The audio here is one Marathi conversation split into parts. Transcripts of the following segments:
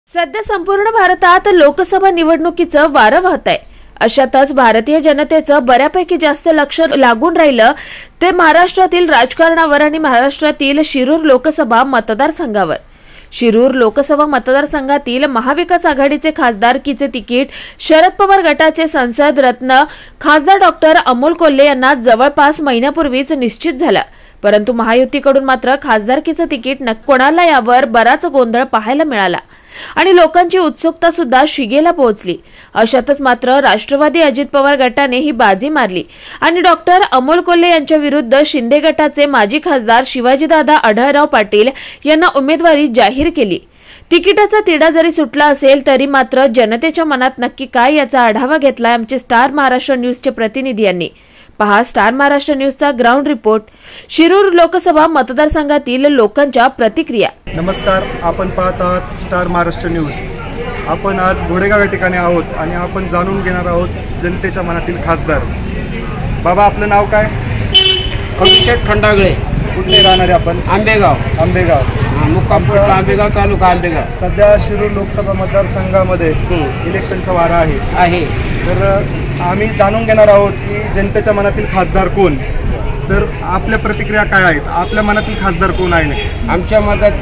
सध्या संपूर्ण भारतात लोकसभा निवडणुकीचं वारं वाहत आहे. अशातच भारतीय जनतेचं बऱ्यापैकी जास्त लक्ष लागून राहिलं ते महाराष्ट्रातील राजकारणावर आणि महाराष्ट्रातील शिरूर लोकसभा मतदारसंघावर. शिरूर लोकसभा मतदारसंघातील महाविकास आघाडीचे खासदारकीचे तिकीट शरद पवार गटाचे संसद रत्न खासदार डॉक्टर अमोल कोल्हे यांना जवळपास महिन्यापूर्वीच निश्चित झालं. परंतु महायुतीकडून मात्र खासदारकीचं तिकीट कोणाला यावर बराच गोंधळ पाहायला मिळाला आणि लोकांची उत्सुकता सुद्धा शिगेला पोहोचली. अशातच मात्र राष्ट्रवादी अजित पवार गटाने ही बाजी मारली आणि डॉक्टर अमोल कोल्हे यांच्या विरुद्ध शिंदे गटाचे माजी खासदार शिवाजीदादा आढळराव पाटील यांना उमेदवारी जाहीर केली. तिकिटाचा तिढा जरी सुटला असेल तरी मात्र जनतेच्या मनात नक्की काय याचा आढावा घेतलाय आमचे स्टार महाराष्ट्र न्यूजचे प्रतिनिधी यांनी. पहा स्टार महाराष्ट्र न्यूजचा ग्राउंड रिपोर्ट. शिरूर लोकसभा मतदारसंघातील लोकांच्या प्रतिक्रिया. नमस्कार, आपण पाहत आहात स्टार महाराष्ट्र न्यूज. आपण आज घोडेगाव या ठिकाणी आहोत आणि आपण जाणून घेणार आहोत जनतेच्या मनातील खासदार. बाबा, आपलं नाव काय? अभिषेक खंडागळे. कुठले राहणारे आपण? आंबेगाव. मुक्काम पोस्ट आंबेगाव, तालुका आंबेगाव. सध्या शिरूर लोकसभा मतदारसंघामध्ये इलेक्शनचा वारा आहे. तर आम्ही जाणून घेणार आहोत की जनतेच्या मनातील खासदार कोण. तर आपल्या प्रतिक्रिया काय आहेत? आपल्या मनातील खासदार कोण आहे? आमच्या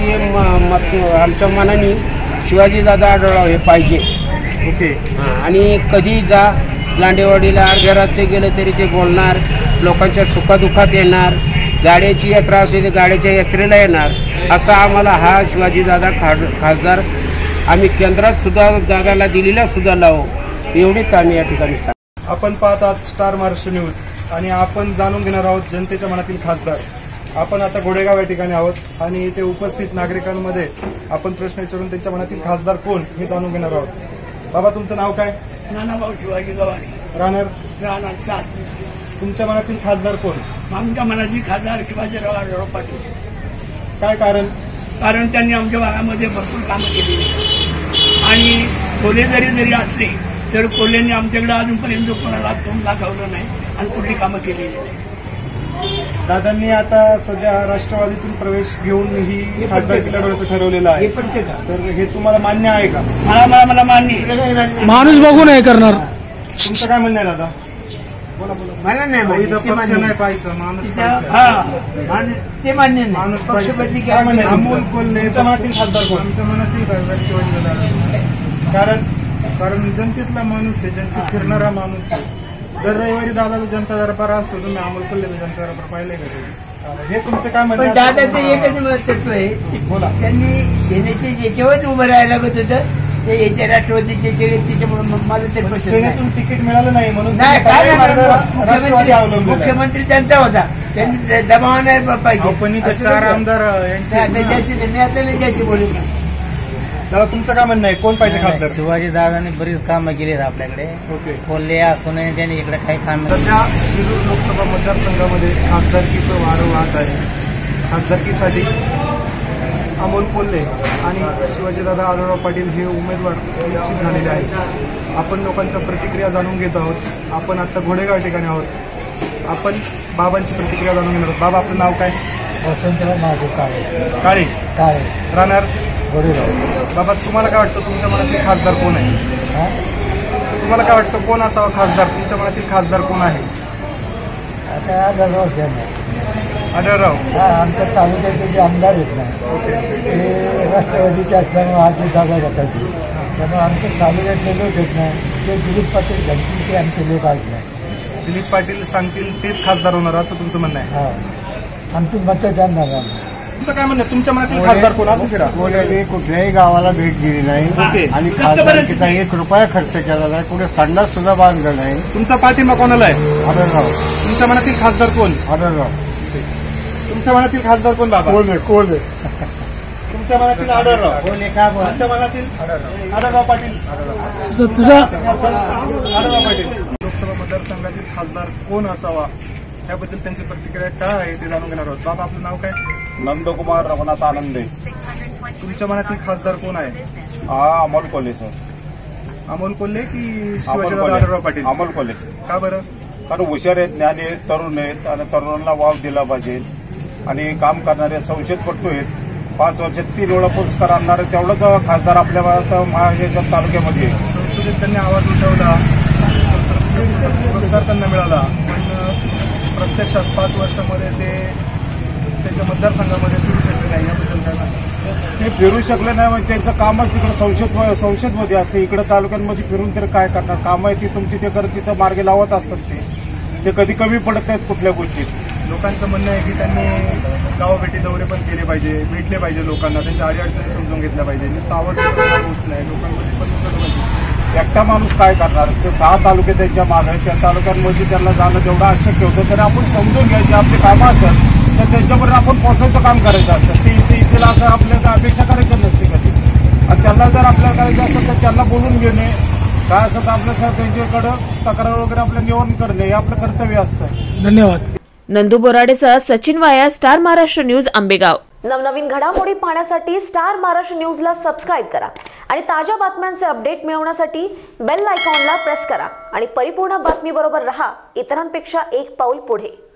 आमच्या मनाने शिवाजीदादा आढळराव हे पाहिजे. ओके. आणि कधी जा लांडेवाडीला अर्ध्या रात्री गेलं तरी ते बोलणार, लोकांच्या सुखादुखात येणार, गाड्याची यात्रा असेल तर गाड्याच्या यात्रेला येणार. असा आम्हाला हा शिवाजीदादा खासदार आम्ही केंद्रात सुद्धा दादाला दिलेला सुद्धा लावू, एवढीच आम्ही या ठिकाणी सांगतो. आपण पाहत आहात स्टार महाराष्ट्र न्यूज आणि आपण जाणून घेणार आहोत जनतेच्या मनातील खासदार. आपण आता घोडेगाव या ठिकाणी आहोत आणि इथे उपस्थित नागरिकांमध्ये आपण प्रश्न विचारून त्यांच्या मनातील खासदार कोण हे जाणून घेणार आहोत. बाबा, तुमचं नाव काय? नानाभाऊ शिवाजी गव्हाणे. राहणार सात. तुमच्या मनातील खासदार कोण? आमच्या मनातील खासदार शिवाजीराव आढळराव पाटील. काय कारण? कारण त्यांनी आमच्या भागामध्ये भरपूर कामं केली आणि कोल्हे जरी असले तर कोल्हेंनी आमच्याकडे अजूनपर्यंत कोणाला तोंड दाखवलं नाही आणि कुठली कामं केलेली नाही. दादांनी आता सध्या राष्ट्रवादीतून प्रवेश घेऊन ही खासदारकी लढवायचं ठरवलेलं आहे. तर हे तुम्हाला मान्य आहे का? मला मान्य. माणूस बघू नाही करणार. तुमचं काय म्हणणं आहे दादा? बोला. मला नाही पक्ष नाही पाहिजे, माणूस ते मान्य नाही. माणूस पक्षपती अमोल कोल्हे. तुमच्या मनातील खासदार कोण? आमच्या मनातील खासदार शिवाजीदादा. कारण जनतेतला माणूस आहे, जनतेत फिरणारा माणूस आहे. दर रविवारी दादाचा जनता दरबार असतो. तुम्ही अमोल कोल्हेचा जनता दरबार पाहिलंय का? हे तुमचं काय म्हणणं? दादाचं एकच तत्व आहे. बोला. त्यांनी सेनेचे ज्याच्यावर उभं राहायला लागत होतं ते याच्या राष्ट्रवादीचे त्याच्यामुळे मला ते सेनेतून तिकीट मिळालं नाही म्हणून नाही. काय राष्ट्रवादी मुख्यमंत्री त्यांचा होता, त्यांनी दबाव नाही पाहिजे. पण 4 आमदार ज्याची बोलू. दादा, तुमचं काय म्हणणं आहे? कोण पाहिजे खासदार? शिवाजी दादांनी बरीच कामं केली आहेत आपल्याकडे. ओके. कोल्हे असून त्यांनी इकडे काही काम. सध्या शिरूर लोकसभा मतदारसंघामध्ये खासदारकीचं वारं वाहत आहे. खासदारकीसाठी अमोल कोल्हे आणि शिवाजीदादा आढळराव पाटील हे उमेदवार निश्चित झालेले आहेत. आपण लोकांच्या प्रतिक्रिया जाणून घेत आहोत. आपण आता घोडेगाव ठिकाणी आहोत. आपण बाबांची प्रतिक्रिया जाणून घेणार आहोत. बाबा, आपलं नाव काय? काळे. राहणार घोडेगाव. बाबा, तुम्हाला काय वाटतं तुमच्या मनातील खासदार कोण आहे? तुम्हाला काय वाटतं कोण असावा खासदार? तुमच्या मनातील खासदार कोण आहे? आढळराव. आमच्या तालुक्याचे जे आमदार आहेत ना, ते राष्ट्रवादीचे असल्यामुळे आजची जागा घटायची. त्यामुळे आमच्या तालुक्यातले लोक आहेत ना, ते दिलीप पाटील घालतील ते आमचे लोक आहेत ना. दिलीप पाटील सांगतील तेच खासदार होणार असं तुमचं म्हणणं आहे? हा, आमची मतं जाणणार. तुमचं काय म्हणणं? तुमच्या मनातील खासदार कोण? असं फिरा. कोल्हे कुठल्याही गावाला भेट दिली नाही आणि खासदारकीचा 1 रुपया खर्च केला नाही. कुठे संडास सुद्धा बांधलं नाही. तुमचा पाठिंबा कोणाला आहे? आढळराव. तुमच्या मनातील खासदार कोण? आढळराव. तुमच्या मनातील खासदार कोण बाबा? कोल्हे. तुमच्या मनातील आढळराव. कोल्हे का? तुमच्या मनातील आढळराव पाटील. तुझा आढळराव पाटील. लोकसभा मतदारसंघातील खासदार कोण असावा त्याबद्दल त्यांची प्रतिक्रिया काय आहे ते जाणून घेणार आहोत. बाबा, आपलं नाव काय? नंदकुमार रघुनाथ आनंदे. तुमच्या मनातील खासदार कोण आहे? अमोल कोल्हे सर. अमोल कोल्हे की शिवाजीदादा आढळराव पाटील? अमोल कोल्हे. का बरं? कारण हुशार आहेत, ज्ञानी आहेत, तरुण आहेत आणि तरुणांना वाव दिला पाहिजे आणि काम करणारे संशयपट्टू आहेत 5 वर्षात 3 वेळा पुरस्कार आणणार तेवढंच खासदार आपल्या महाराष्ट्र तालुक्यामध्ये आहे. संसदेत त्यांनी आवाज उठवला, पुरस्कार त्यांना मिळाला, पण प्रत्यक्षात 5 वर्षामध्ये ते त्यांच्या मतदारसंघामध्ये फिरू शकले नाही. याबद्दल काय म्हणतात? ते फिरू शकले नाही म्हणजे त्यांचं कामच तिकडे संसदमध्ये असते. इकडे तालुक्यांमध्ये फिरून तर काय करणार? कामं आहे ती तुमची ते करत तिथं मार्गे लावत असतात. ते कधी कमी पडत नाहीत कुठल्या गोष्टीत. लोकांचं म्हणणं आहे की त्यांनी गावभेटी दौरे पण केले पाहिजे, भेटले पाहिजे लोकांना, त्यांच्या अडीअडचणी समजून घेतल्या पाहिजे. नुसतं आवाज होत नाही, लोकांमध्ये पण दिसलं पाहिजे. एकटा माणूस काय करणार? ते 6 तालुके त्यांच्या मागे, त्या तालुक्यांमध्ये त्यांना जाणं जेवढं अशक्य होतं तरी आपण समजून घ्यायचे. आपले कामं असतात तर त्यांच्याबरोबर आपण पोहोचायचं काम करायचं असतं. तिला असं आपल्याला अपेक्षा करायची नसते कधी. आणि त्यांना जर आपल्याला करायचं असेल तर त्यांना बोलून घेणे, काय असं तर आपल्या त्यांच्याकडं तक्रार वगैरे आपलं निवारण करणे हे आपलं कर्तव्य असतं. धन्यवाद. नंदू बोराडेसह सचिन वाया, स्टार महाराष्ट्र न्यूज, आंबेगाव. नवनवीन घडामोडी पाहण्यासाठी स्टार महाराष्ट्र न्यूजला सबस्क्राईब करा आणि ताज्या बातम्यांचे अपडेट मिळवण्यासाठी बेल आयकॉनला प्रेस करा आणि परिपूर्ण बातमीबरोबर रहा, इतरांपेक्षा एक पाऊल पुढे.